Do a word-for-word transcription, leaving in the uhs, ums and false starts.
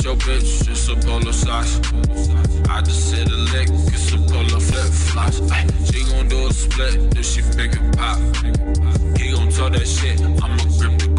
with your bitch, it's a polo size. I just hit a lick, it's a polo flip flops. She gon' do a split, then she make it pop. He gon' talk that shit, I'ma grip the